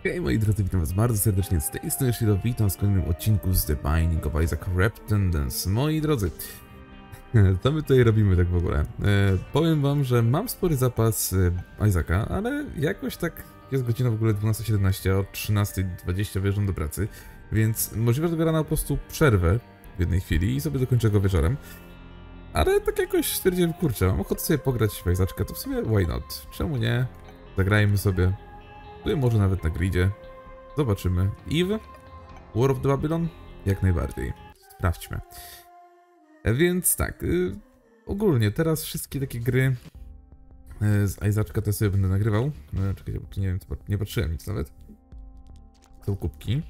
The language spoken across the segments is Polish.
Hej moi drodzy, witam was bardzo serdecznie z tej strony Shido, witam w kolejnym odcinku z The Binding of Isaac Repentance. Moi drodzy, co my tutaj robimy tak w ogóle? Powiem wam, że mam spory zapas Isaaca, ale jakoś tak jest godzina w ogóle 12:17, o 13:20 wyjeżdżam do pracy, więc możliwe, że do rana po prostu przerwę w jednej chwili i sobie dokończę go wieczorem. Ale tak jakoś stwierdziłem, kurczę, mam ochotę sobie pograć w Isaaczka, to w sumie why not? Czemu nie? Zagrajmy sobie. Tu może nawet na gridzie. Zobaczymy. Eve? War of the Babylon? Jak najbardziej. Sprawdźmy. Więc tak, ogólnie teraz wszystkie takie gry z Isaaczka to sobie będę nagrywał. Czekajcie, bo tu nie wiem, nie patrzyłem nic nawet. Są kubki.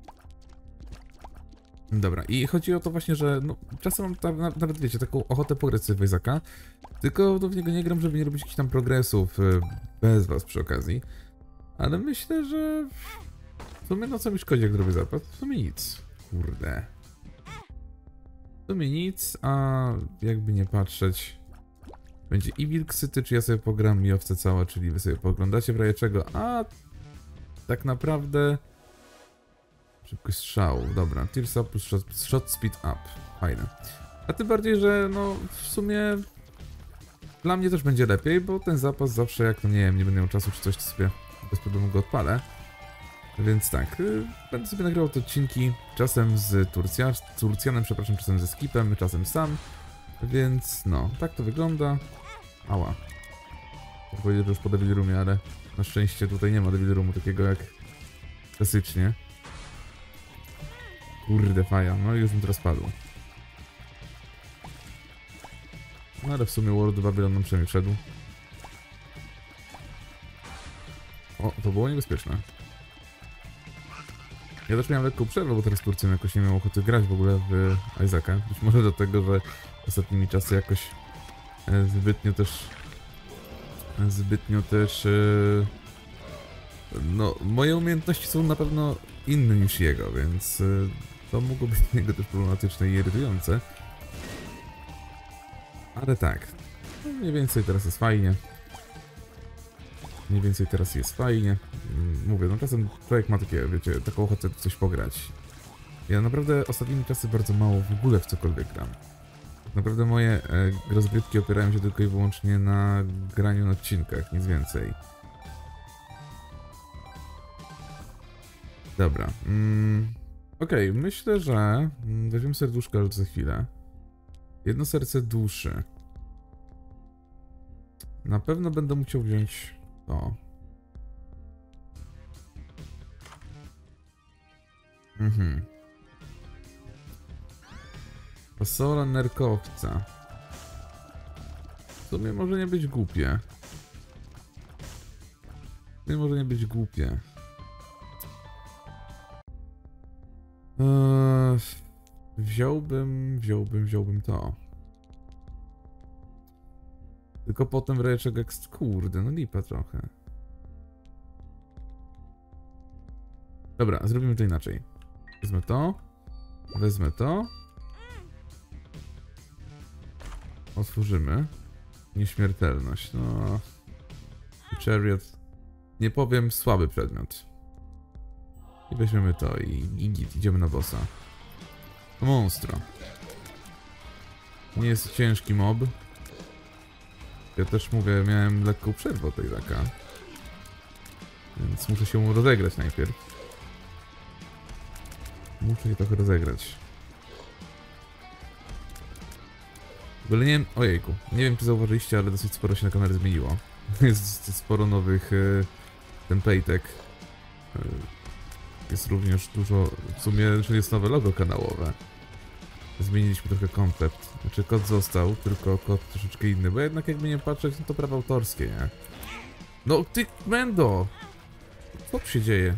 Dobra, i chodzi o to właśnie, że no, czasem mam nawet, wiecie, taką ochotę pograć sobie w Isaaca, tylko w niego nie gram, żeby nie robić jakichś tam progresów bez was przy okazji. Ale myślę, że w sumie no co mi szkodzi, jak zrobię zapas? W sumie nic. Kurde. W sumie nic, a jakby nie patrzeć, będzie i Wilk Syty, czy ja sobie pogram i owce cała, czyli wy sobie poglądacie w razie czego, a tak naprawdę szybkość strzału, dobra, Tears Up plus shot speed up, fajne. A tym bardziej, że no w sumie dla mnie też będzie lepiej, bo ten zapas zawsze jak no nie wiem, nie będę miał czasu czy coś, to sobie bez problemu go odpalę. Więc tak, będę sobie nagrywał te odcinki czasem z Turcjanem, przepraszam, czasem ze Skipem, czasem sam. Więc no, tak to wygląda. Ała. Chcę powiedzieć, że już po Devil Roomie, ale na szczęście tutaj nie ma Devil Roomu takiego jak klasycznie. Kurde faja, no i już mi teraz padł. No ale w sumie World of Babylon nam przynajmniej wszedł. O, to było niebezpieczne. Ja też miałem lekką przerwę, bo teraz Turcjan jakoś nie miał ochoty grać w ogóle w Isaaca. Być może dlatego, że ostatnimi czasy jakoś zbytnio też no, moje umiejętności są na pewno inne niż jego, więc to mogło być dla niego też problematyczne i irytujące. Ale tak, no, mniej więcej teraz jest fajnie. Mniej więcej teraz jest fajnie. Mówię, no czasem człowiek ma takie, wiecie, taką ochotę w coś pograć. Ja naprawdę ostatnimi czasy bardzo mało w ogóle w cokolwiek gram. Naprawdę moje rozgrywki opierają się tylko i wyłącznie na graniu na odcinkach, nic więcej. Dobra. Okej, myślę, że weźmiemy serduszko, ale za chwilę. Jedno serce duszy. Na pewno będę musiał wziąć to. Fasola nerkowca. W sumie może nie być głupie. Wziąłbym to. Tylko potem w razie czego jak... Kurde, no lipa trochę. Dobra, zrobimy to inaczej. Wezmę to. Otworzymy. Nieśmiertelność, no... Chariot. Nie powiem, słaby przedmiot. I weźmiemy to i git, idziemy na bossa. Monstro. Nie jest ciężki mob. Ja też mówię, miałem lekką przerwę od Isaaca. Więc muszę się rozegrać najpierw. Muszę się trochę rozegrać. W ogóle nie wiem, ojejku, nie wiem czy zauważyliście, ale dosyć sporo się na kanale zmieniło. Jest sporo nowych template'ek. Jest również dużo, w sumie jest nowe logo kanałowe. Zmieniliśmy trochę koncept. Znaczy kod został, tylko kod troszeczkę inny, bo jednak jakby nie patrzeć, no to prawa autorskie, nie? No ty Mendo! Co tu się dzieje?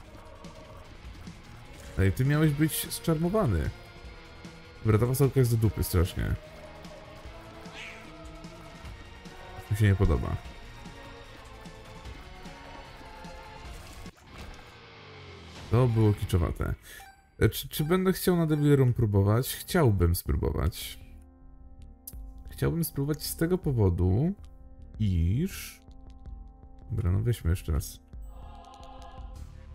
Ej, ty miałeś być zczarmowany. Dobra, ta fasolka jest do dupy strasznie. Mi się nie podoba. To było kiczowate. Czy będę chciał na Devil Room próbować? Chciałbym spróbować. Chciałbym spróbować z tego powodu, iż... Dobra, no weźmy jeszcze raz.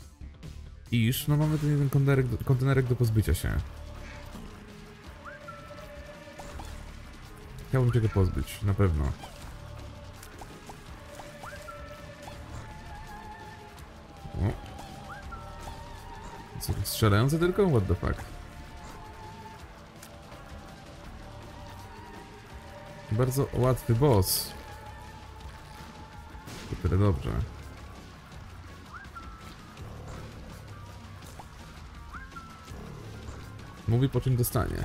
iż, no mamy ten jeden kontenerek do pozbycia się. Chciałbym się go pozbyć, na pewno. O. Co, strzelające tylko? What the fuck? Bardzo łatwy boss. To tyle dobrze. Mówi, po czym dostanie.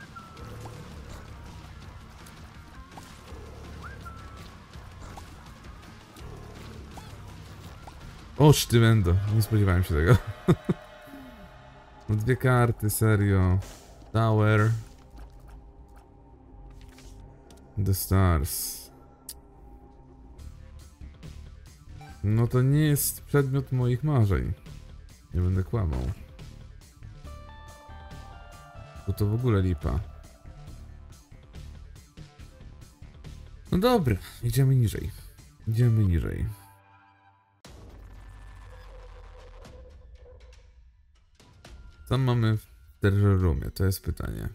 Oż ty będę. Nie spodziewałem się tego. No 2 karty, serio. Tower. The Stars. No to nie jest przedmiot moich marzeń. Nie będę kłamał. Bo to w ogóle lipa. No dobra, idziemy niżej. Idziemy niżej. Co mamy w Treasure Roomie? To jest pytanie.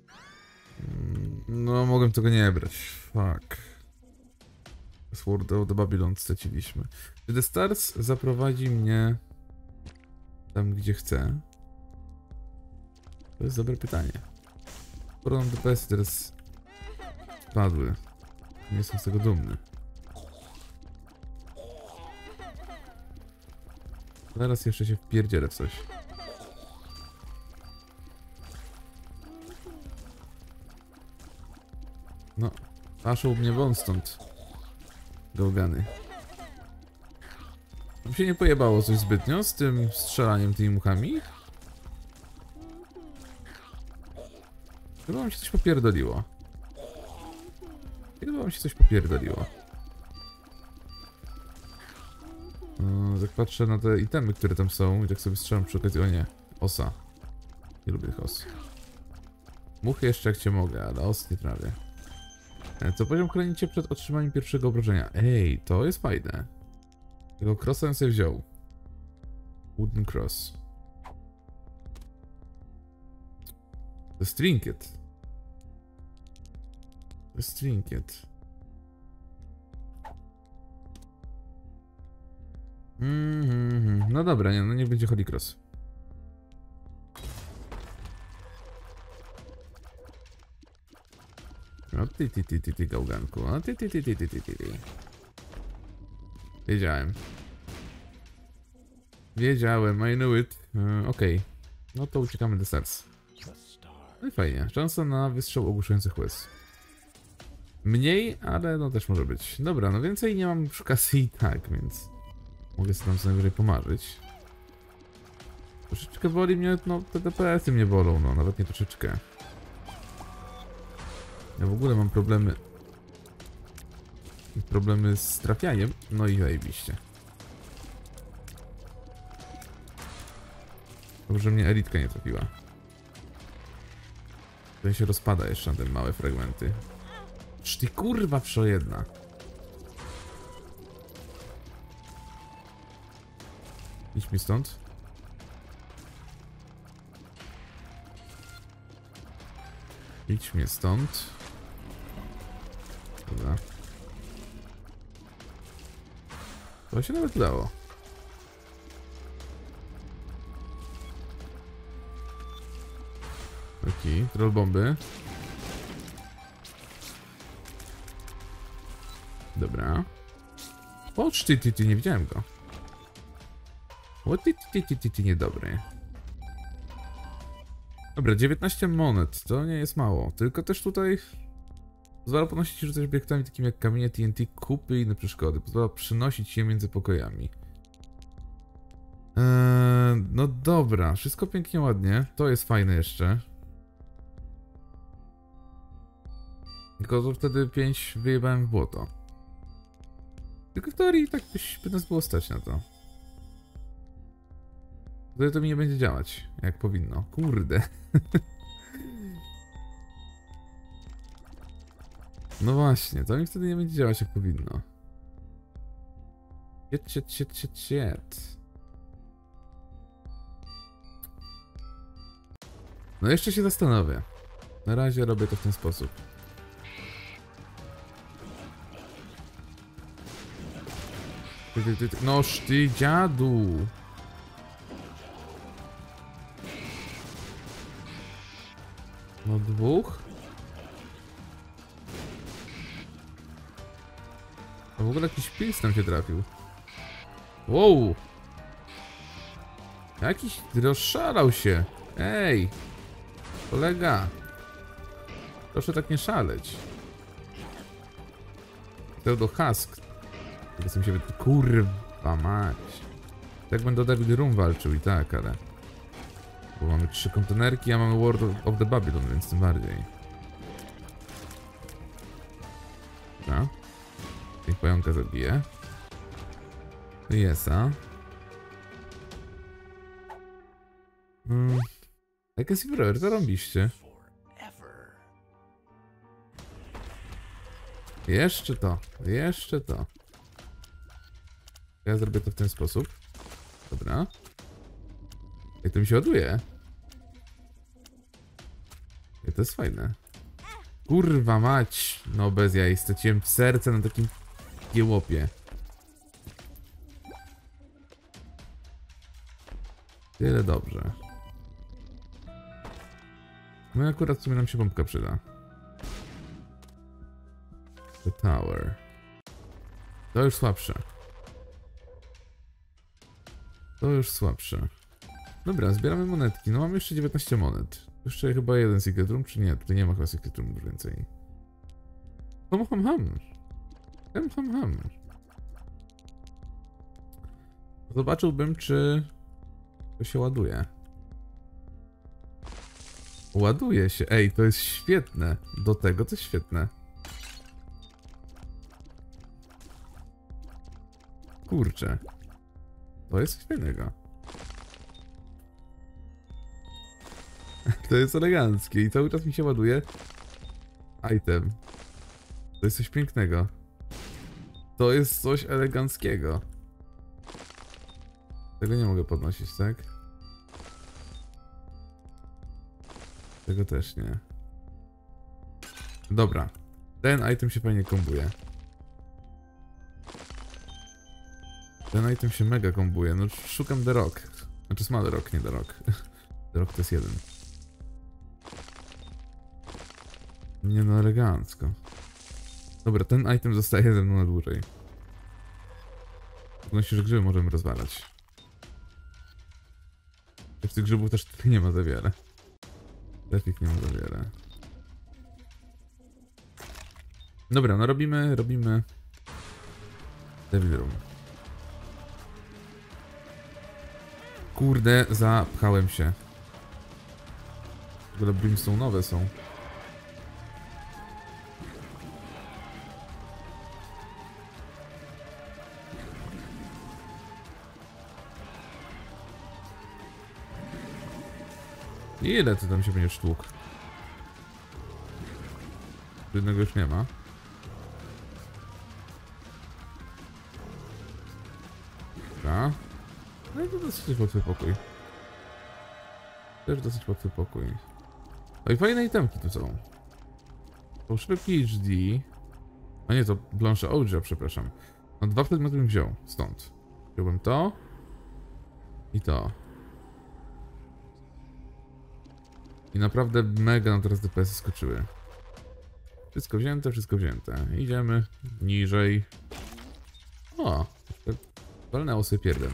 No, mogłem tego nie brać. Fuck. Sword of the Babylon straciliśmy. Czy The Stars zaprowadzi mnie tam, gdzie chcę? To jest dobre pytanie. Skoro nam DPS teraz spadły. Nie jestem z tego dumny. Zaraz jeszcze się wpierdzielę w coś. No, paszył mnie won stąd. Gałgany. Mi się nie pojebało coś zbytnio z tym strzelaniem tymi muchami. Chyba mi się coś popierdoliło. Chyba mi się coś popierdoliło. Tak patrzę na te itemy, które tam są i tak sobie strzelam przy okazji. O nie, osa. Nie lubię tych os. Muchy jeszcze jak cię mogę, ale os nie trawię. Co poziom chroni cię przed otrzymaniem pierwszego obrażenia? Ej, to jest fajne. Tego crossa bym sobie wziął. Wooden cross. To jest trinket. To jest trinket. No dobra, nie, no nie będzie Holy Cross. No ty gałganku, no ty. Wiedziałem. Wiedziałem, I knew it. Okej. No to uciekamy do Stars. No i fajnie, szansa na wystrzał ogłuszających łez. Mniej, ale no też może być. Dobra, no więcej nie mam przy kasy i tak, więc mogę sobie tam co najwyżej pomarzyć. Troszeczkę boli mnie, no te DPS-y mnie bolą, no nawet nie troszeczkę. Ja w ogóle mam problemy z trafianiem, no i zajebiście. Dobrze, mnie elitka nie trafiła. Ten się rozpada jeszcze na te małe fragmenty. Ty kurwa wszo jedna. Idź mi stąd. Idź mnie stąd. Dobra. To się nawet udało. Okej, troll bomby. Dobra. O, ty, nie widziałem go. O, ty, niedobry. Dobra, 19 monet, to nie jest mało. Tylko też tutaj pozwala ponosić rzucać obiektami takimi jak kamienie TNT, kupy i inne przeszkody. Pozwala przynosić je między pokojami. No dobra, wszystko pięknie, ładnie. To jest fajne jeszcze. Tylko to wtedy 5 wyjebałem w błoto. Tylko w teorii tak by nas było stać na to. Wtedy to mi nie będzie działać, jak powinno. Kurde. No właśnie, to mi wtedy nie będzie działać jak powinno. Shit. No jeszcze się zastanowię. Na razie robię to w ten sposób. Noż ty dziadu! No dwóch? A w ogóle jakiś pils tam się trafił. Wow! Jakiś rozszalał się. Ej! Kolega! Proszę tak nie szaleć. Pseudo Husk. Teraz mi się kurwa mać. Tak będę o David Room walczył i tak, ale... Bo mamy 3 kontenerki, a mamy World of the Babylon, więc tym bardziej. Dobra. Niech pająka zabije. Yesa. Jaka Silver, zarąbiście. Jeszcze to, jeszcze to. Ja zrobię to w ten sposób. Dobra. I to mi się ładuje. I to jest fajne. Kurwa mać. No bez jaj, straciłem serce na takim jełopie. Tyle dobrze. No akurat w sumie nam się pompka przyda. The Tower. To już słabsze. To już słabsze. Dobra, zbieramy monetki. No mamy jeszcze 19 monet. Jeszcze chyba jeden Secret Room, czy nie? Tutaj nie ma chyba Secret Room już więcej. Ham. Zobaczyłbym, czy to się ładuje. Ładuje się. Ej, to jest świetne. Do tego to jest świetne. Kurczę. To jest fajnego. To jest eleganckie i cały czas mi się ładuje item. To jest coś pięknego. To jest coś eleganckiego. Tego nie mogę podnosić, tak? Tego też nie. Dobra. Ten item się fajnie kombuje. Ten item się mega kombuje. No szukam The Rock. Znaczy Small Rock, nie The Rock. The Rock to jest jeden. Nie no, elegancko. Dobra, ten item zostaje ze mną na dłużej. Myślę, że grzyby możemy rozwalać. W tych grzybów też tutaj nie ma za wiele. Też ich nie ma za wiele. Dobra, no robimy Devil Room. Kurde, zapchałem się. W ogóle brimstone'owe są. Ile ty tam się będziesz tłukł? Jednego już nie ma. Dobra. No i to dosyć łatwy pokój. Też dosyć łatwy pokój. No i fajne itemki tu są. Fałszywe PhD. A nie, to Blanche Ouija, przepraszam. No 2 przedmioty bym wziął stąd. Wziąłbym to. I to. I naprawdę mega nam teraz DPS-y skoczyły. Wszystko wzięte, wszystko wzięte. Idziemy niżej. O! Walnęło sobie pierdem.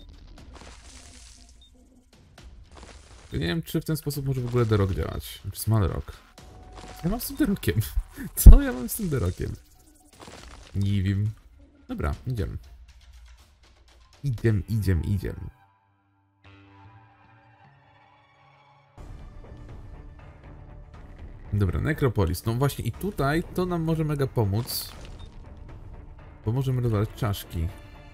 Nie wiem, czy w ten sposób może w ogóle The Rock działać. Znaczy Small Rock. Co ja mam z tym The Rockiem? Co ja mam z tym The Rockiem? Nie wiem. Dobra, idziemy. Idziemy. Dobra, Necropolis. No właśnie i tutaj to nam może mega pomóc. Bo możemy rozwalać czaszki.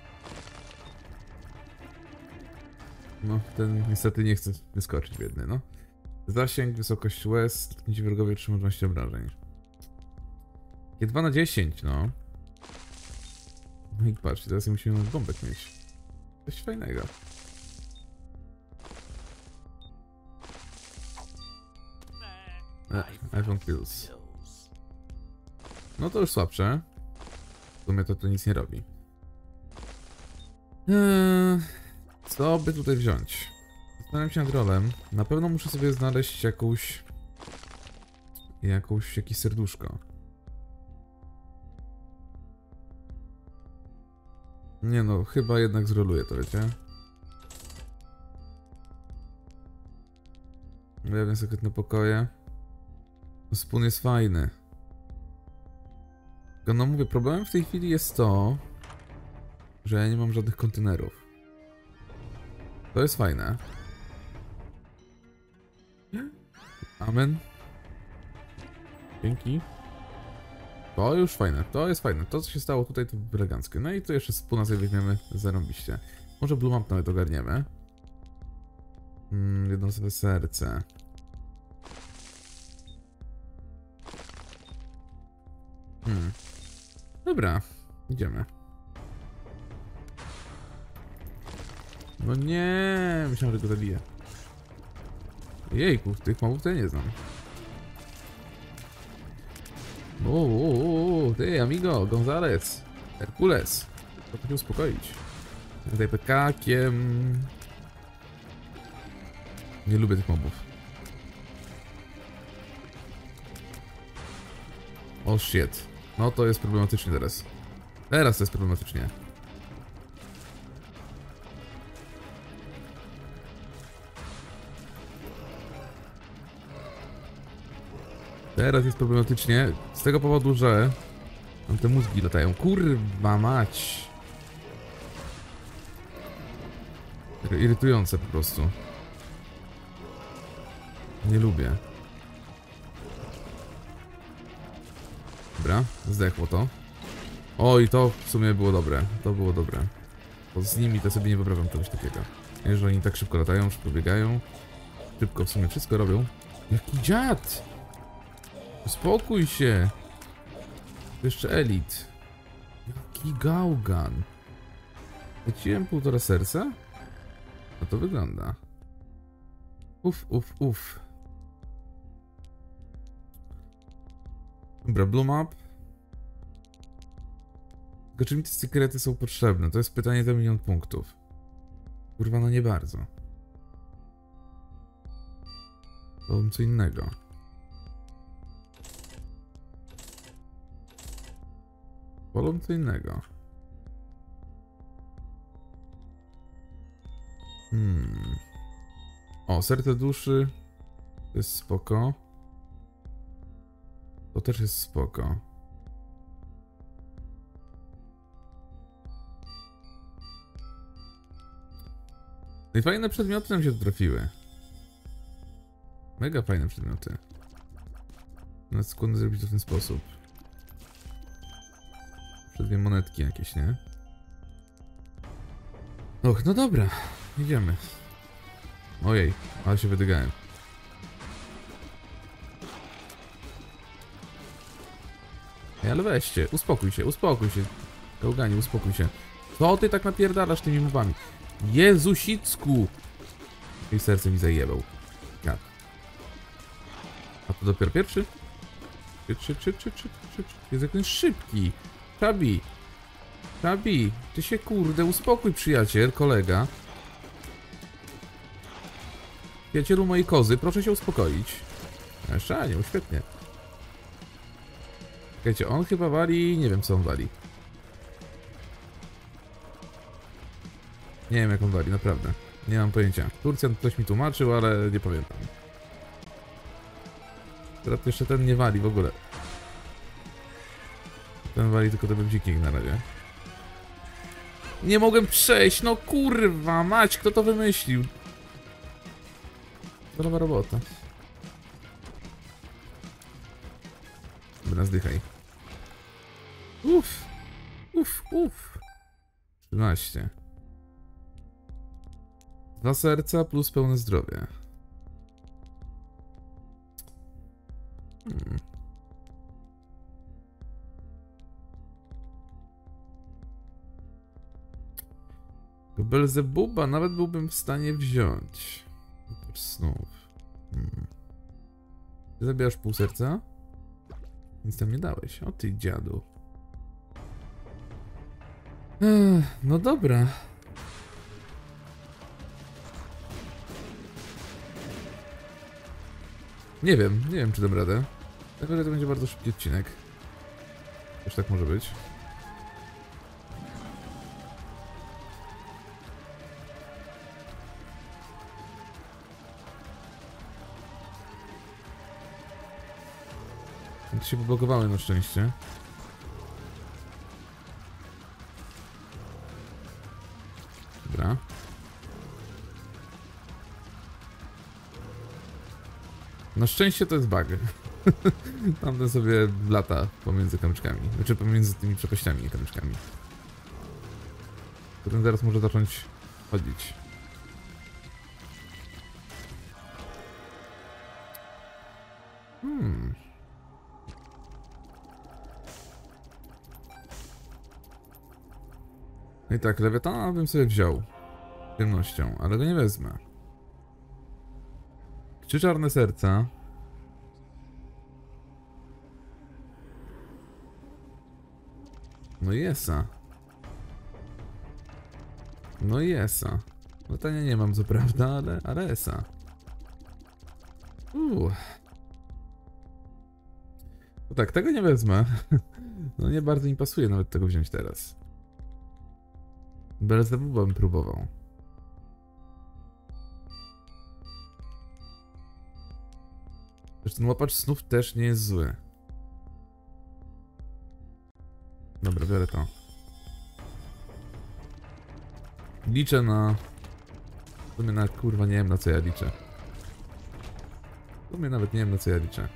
No, ten niestety nie chce wyskoczyć biedny, no. Zasięg, wysokość łez, dotknięci wrogowie otrzymują 12 obrażeń. Takie 2 na 10, no. No i patrz, teraz musimy bombek mieć. Coś fajnego. iPhone Pills. No to już słabsze. W sumie to nic nie robi. Co by tutaj wziąć? Zastanawiam się nad rolem. Na pewno muszę sobie znaleźć jakieś serduszko. Nie no, chyba jednak zroluję to, wiecie? Ujawnię sekretne pokoje. Spun jest fajny. Tylko no mówię, problemem w tej chwili jest to, że ja nie mam żadnych kontenerów. To jest fajne. Amen. Dzięki. To już fajne, to jest fajne. To co się stało tutaj to eleganckie. No i tu jeszcze spuna sobie weźmiemy zarąbiście. Może Blue Map nawet ogarniemy. Jednostkowe serce. Dobra, idziemy. No nie, myślałem, że go zabiję. Jejku, tych mobów to ja nie znam. Ty, amigo, Gonzales, Herkules. Proszę się uspokoić. Tutaj pekakiem. Nie lubię tych mobów. O shit. No to jest problematycznie teraz. Teraz to jest problematycznie. Teraz jest problematycznie. Z tego powodu, że tam te mózgi latają. Kurwa mać. Irytujące po prostu. Nie lubię. Dobra, zdechło to. Oj, to w sumie było dobre. To było dobre. Bo z nimi to sobie nie wyobrażam czegoś takiego. Jeżeli oni tak szybko latają, szybko biegają. Szybko w sumie wszystko robią. Jaki dziad! Uspokój się! Jeszcze elit. Jaki gałgan. Leciłem 1,5 serca? No to wygląda. Uff. Dobra, Blue Map. Tylko czy mi te sekrety są potrzebne? To jest pytanie za 1 000 000 punktów. Kurwa, no nie bardzo. Wolę co innego. Wolę co innego. O, serce duszy. To jest spoko. To też jest spoko. No i fajne przedmioty nam się tu trafiły. Mega fajne przedmioty. Nawet skłonny zrobić to w ten sposób. Jeszcze 2 monetki jakieś, nie? Och, no dobra. Idziemy. Ojej, ale się wydygałem. Ej, ale weźcie, uspokój się. Gałganie, uspokój się. Co ty tak napierdalasz tymi mowami? Jezusicku! I serce mi zajebał. Jak? A to dopiero pierwszy? Jest jakiś szybki. Czabi, ty się kurde uspokój, przyjaciel, kolega. Przyjacielu mojej kozy, proszę się uspokoić. Jeszcze anioł, świetnie. Słuchajcie, on chyba wali... Nie wiem co on wali. Nie wiem jak on wali, naprawdę. Nie mam pojęcia. Turcjan ktoś mi tłumaczył, ale nie pamiętam. Teraz jeszcze ten nie wali w ogóle. Ten wali tylko te bebziki na razie. Nie mogłem przejść, no kurwa mać, kto to wymyślił? Zdrowa robota. Dobra, zdychaj. Uff. 13. 2 serca plus pełne zdrowie. Belzebuba nawet byłbym w stanie wziąć. Oprócz snów. Ty zabierasz pół serca? Nic tam nie dałeś. O ty dziadu. No dobra. Nie wiem czy dam radę. Tylko, że to będzie bardzo szybki odcinek. Też tak może być. To się poblokowały na szczęście. Dobra. Na szczęście to jest bug. Tamten sobie lata pomiędzy kamyczkami. Znaczy pomiędzy tymi przepaściami i kamyczkami. Ten zaraz może zacząć chodzić. No i tak, lewiatana bym sobie wziął. Ciemnością, ale go nie wezmę. 3 czarne serca. No i esa. No i esa. Latania nie mam co prawda, ale esa. No tak, tego nie wezmę. No nie bardzo mi pasuje nawet tego wziąć teraz. Belzebuba bym próbował. Zresztą ten łapacz snów też nie jest zły. Dobra, biorę to. Liczę na... W sumie na kurwa nie wiem na co ja liczę. W sumie nawet nie wiem na co ja liczę.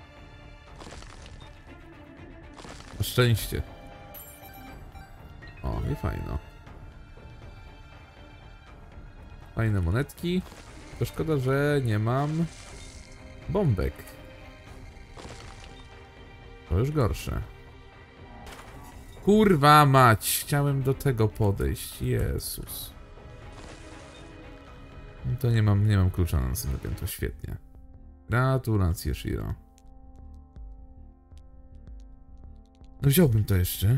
Na szczęście. O, i fajno. Fajne monetki. To szkoda, że nie mam bombek. To już gorsze. Kurwa mać! Chciałem do tego podejść. Jezus. No to nie mam klucza na następnym, to świetnie. Gratulacje, Shiro. No wziąłbym to jeszcze.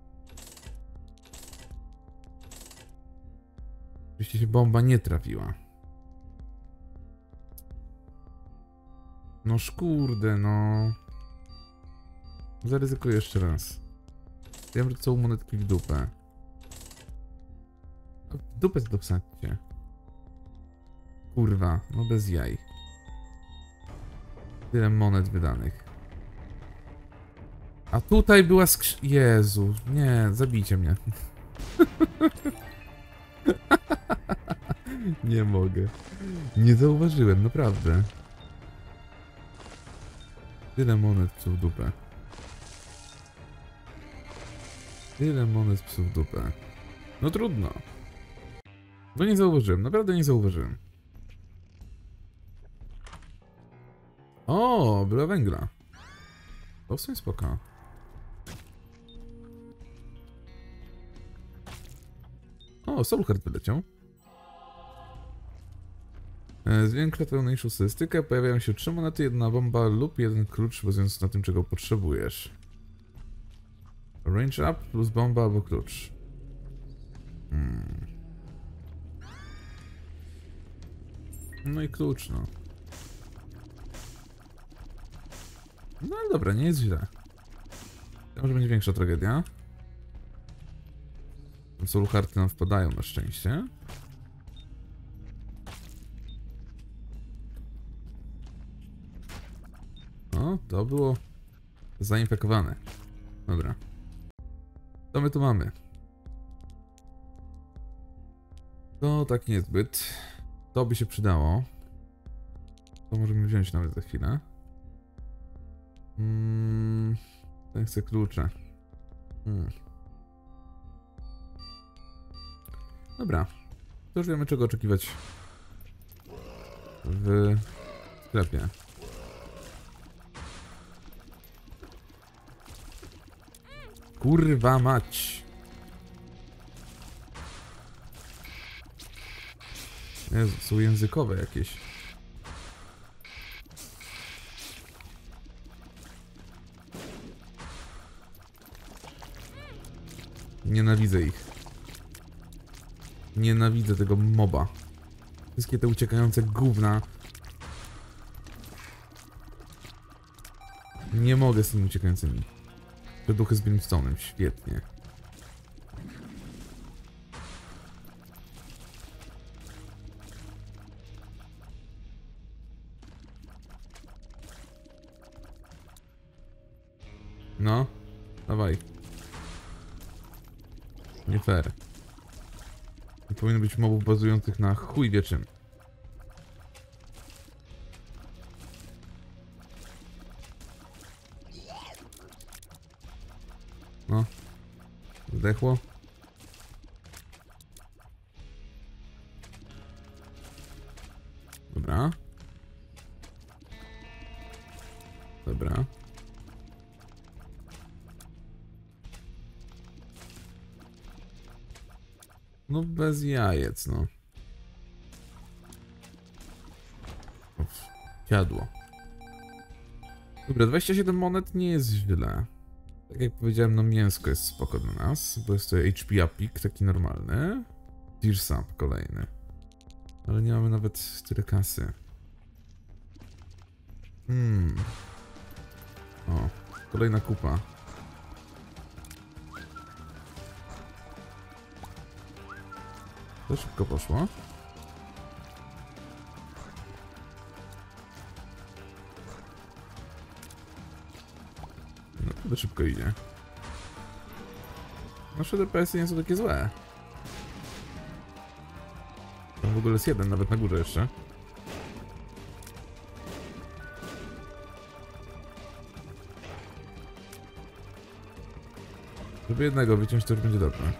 Jeśli się bomba nie trafiła. No szkurde, no. Zaryzykuję jeszcze raz. Wiem, że to są monetki w dupę. W dupę to wsadźcie. Kurwa, no bez jaj. Tyle monet wydanych. A tutaj była Jezu, nie, zabijcie mnie. Nie mogę. Nie zauważyłem, naprawdę. Tyle monet psów w dupę. Tyle monet psów w dupę. No trudno. Bo nie zauważyłem, naprawdę nie zauważyłem. O, była węgla. To w sumie spoko. O, Soulheart wyleciał. Zwiększa pełniejszą statystykę. Pojawiają się 3 monety, 1 bomba lub 1 klucz, bazując na tym, czego potrzebujesz. Range up plus bomba albo klucz. No i klucz, no. No ale dobra, nie jest źle. To może będzie większa tragedia. Soulhearty nam wpadają na szczęście. O, to było zainfekowane. Dobra. Co my tu mamy? To tak niezbyt. To by się przydało. To możemy wziąć nawet za chwilę. Ten chce klucze. Dobra. To już wiemy, czego oczekiwać w sklepie. Kurwa mać. Jezu, są językowe jakieś. Nienawidzę ich. Nienawidzę tego moba. Wszystkie te uciekające gówna. Nie mogę z tymi uciekającymi. Te duchy z Brimstone'em, świetnie. No, dawaj. Nie fair. Nie powinno być mobów bazujących na chuj wie czym. No. Zdechło. Dobra. Dobra. No bez jajec, no. Siadło. Dobra, 27 monet nie jest źle. Tak jak powiedziałem, no mięsko jest spoko dla nas, bo jest to HP upik, taki normalny. Tears up kolejny. Ale nie mamy nawet tyle kasy. O, kolejna kupa. To szybko poszło. No to szybko idzie. Nasze DPS-y nie są takie złe. Tam w ogóle jest jeden, nawet na górze jeszcze. Żeby jednego wyciąć, to już będzie dobrze.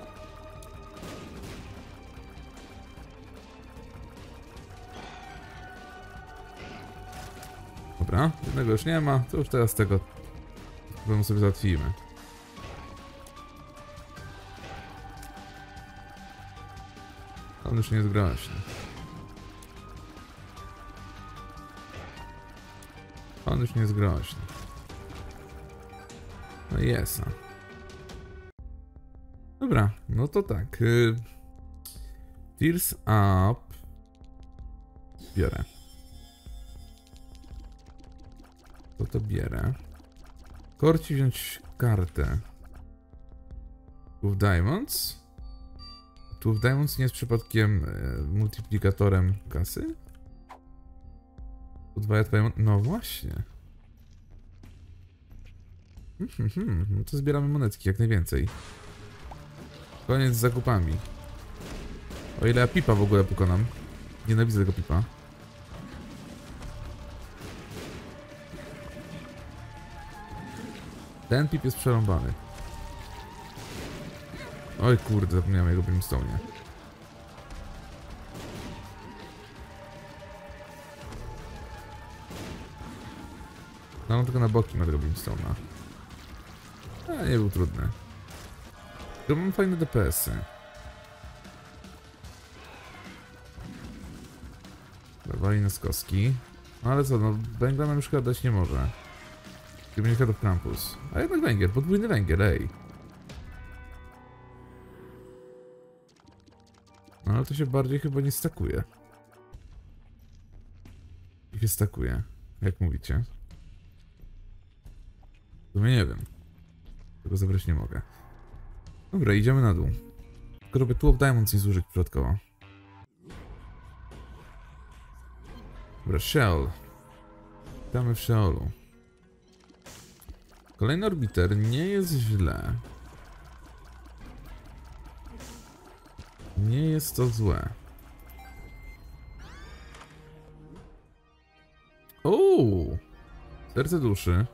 Dobra, jednego już nie ma, to już teraz tego problemu sobie załatwimy. On już nie jest groźny. On już nie jest groźny. No i jest. Dobra, no to tak. Tears up. Biorę. To bierę. Korci wziąć kartę. Two of Diamonds. Two of Diamonds nie jest przypadkiem multiplikatorem kasy? Udwaja twoje... No właśnie. No to zbieramy monetki jak najwięcej. Koniec z zakupami. O ile ja Pipa w ogóle pokonam. Nienawidzę tego Pipa. Ten Pip jest przerąbany. Oj kurde, zapomniałem jego Brimstone'ie. No on tylko na boki ma tego Brimstone'a. A nie był trudny. To mam fajne DPS-y. Dawali na skoski. No ale co, no węgla nam już chyba dać nie może. Chyba nie Head of Campus. A jednak węgiel, podwójny węgiel, ej. No ale to się bardziej chyba nie stakuje. I się stakuje, jak mówicie. W sumie nie wiem. Tego zabrać nie mogę. Dobra, idziemy na dół. Tylko żeby Two of Diamonds nie zużyć przypadkowo. Dobra, Shell. Witamy w Shellu. Kolejny orbiter nie jest źle. Nie jest to złe. Uuu! Serce duszy.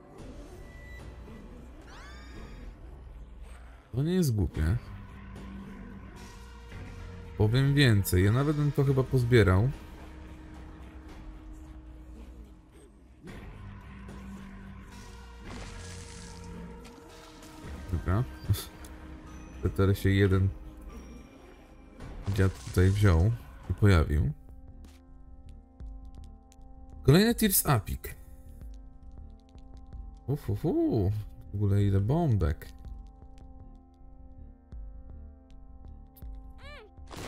To nie jest głupie. Powiem więcej, ja nawet bym to chyba pozbierał. Dobra. Teraz się jeden dziad tutaj wziął i pojawił. Kolejny Tears upik. W ogóle ile bombek.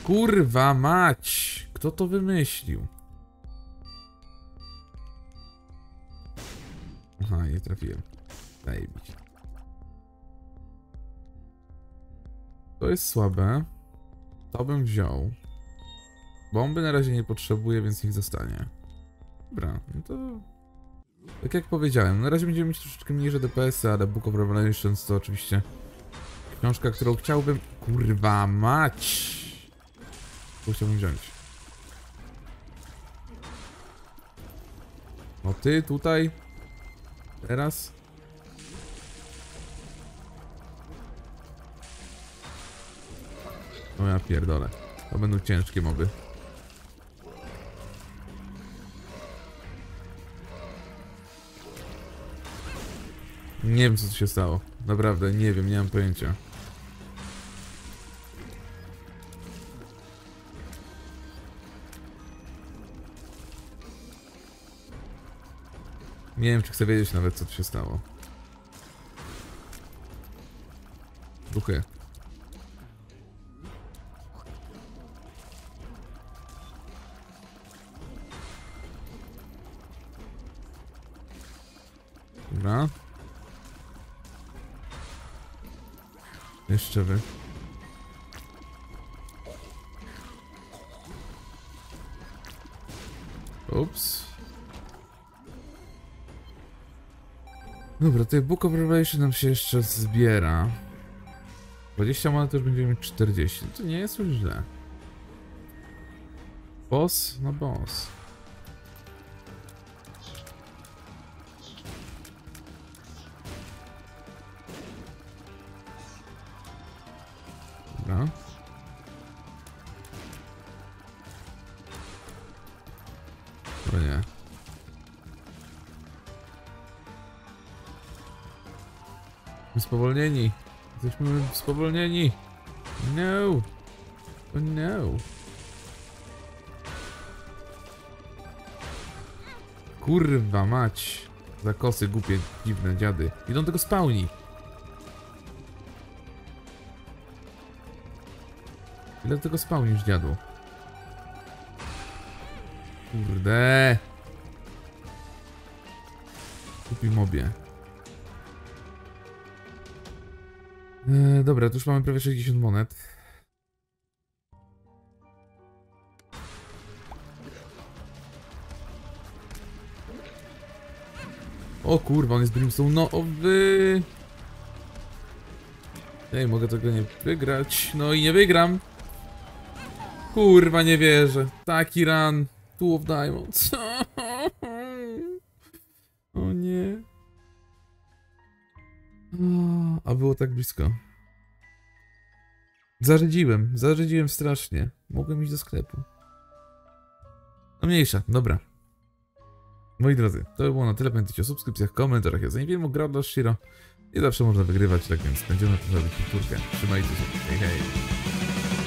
Kurwa mać! Kto to wymyślił? Aha, nie trafiłem. Zajebiście. To jest słabe. To bym wziął. Bomby na razie nie potrzebuję, więc niech zostanie. Dobra, no to... Tak jak powiedziałem, na razie będziemy mieć troszeczkę mniejsze DPS-y, ale Book of Revelations to oczywiście książka, którą chciałbym... Kurwa mać! To chciałbym wziąć. No ty tutaj... Teraz? O ja pierdolę. To będą ciężkie moby. Nie wiem co tu się stało. Naprawdę nie wiem, nie mam pojęcia. Nie wiem czy chcę wiedzieć nawet co tu się stało. Duchy. Dobra. Jeszcze wy. Ups. Dobra, tutaj Book of Revelation nam się jeszcze zbiera. 20 monet to już będziemy mieć 40. To nie jest już źle. Boss? No boss. Dobra. O nie. Spowolnieni. Jesteśmy spowolnieni. No. Oh no. Kurwa mać. Zakosy głupie, dziwne dziady. Idą tego spawni. Ile tego spawnisz, dziadu? Kurde. Kupi mobie. Dobra, to już mamy prawie 60 monet. O kurwa, on jest brimstone'owy. Ej, mogę tego nie wygrać. No i nie wygram. Kurwa, nie wierzę. Taki run. Two of Diamonds. O nie. A było tak blisko. Zarzedziłem strasznie. Mogłem iść do sklepu. No mniejsza, dobra. Moi drodzy, to by było na tyle. Pamiętajcie o subskrypcjach, komentarzach. Ja za niewiele grał dla Shiro. Nie zawsze można wygrywać, tak więc będziemy na to robić powtórkę. Trzymajcie się. Hej, hej.